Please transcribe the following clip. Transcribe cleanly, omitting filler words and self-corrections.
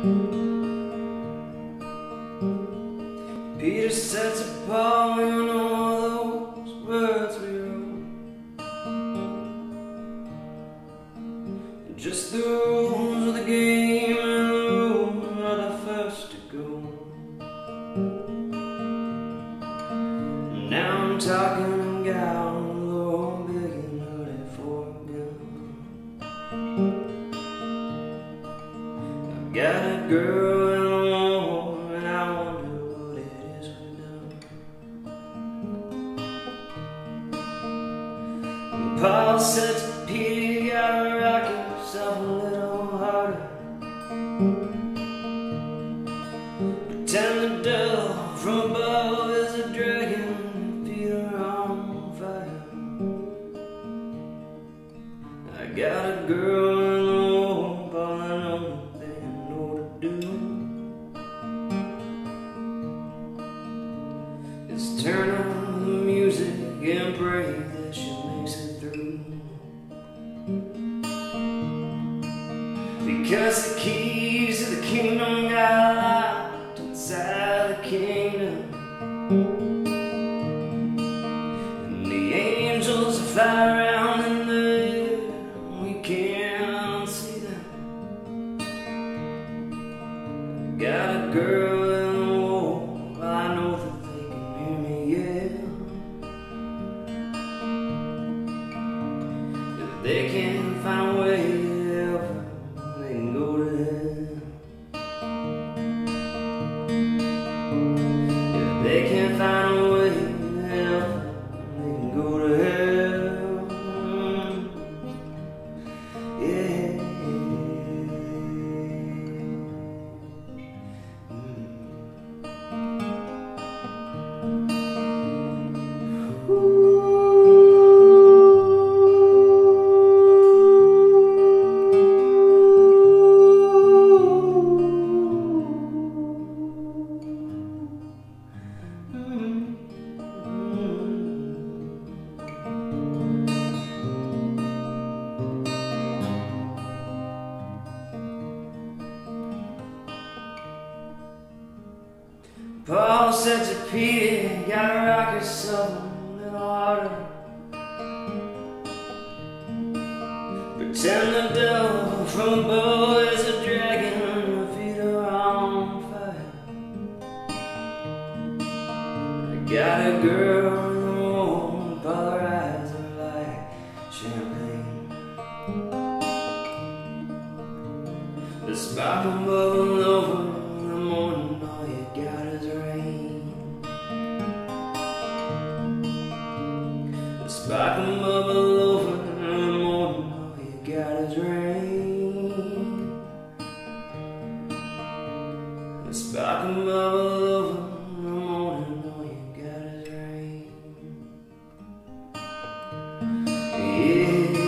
Peter sets a paw in all those words we wrote. Just the rules of the game and the rules are the first to go. Now I'm talking and gown, low, big and hooded for a gun. I've got a girl and a woman, and I wonder what it is we've done. And Paul said to Peter, you gotta rock yourself a little harder. Pretend the devil from above is a dragon, Peter on fire. I got a girl and a woman, all I know they know what to do is turn on the music and pray that she makes it through. Because the keys to the kingdom got locked inside the kingdom, and the angels fly around in the air, we can't see them. Got a girl and a woman, I know that they can hear me, yeah. If they can't find a way to help her, they can go to hell. If they can't find a way to help her, they can go to hell. Yeah. Paul said to Peter, you gotta rock yourself a little harder. Pretend the devil from above is a dragon, your feet are on fire. I got a girl and a woman, but her eyes are like champagne. The sparkling bubble over in the morning, all you got is rain. The sparkling bubble over in the morning, all you got is rain. The sparkling bubble over in the morning, all you got is rain. Yeah.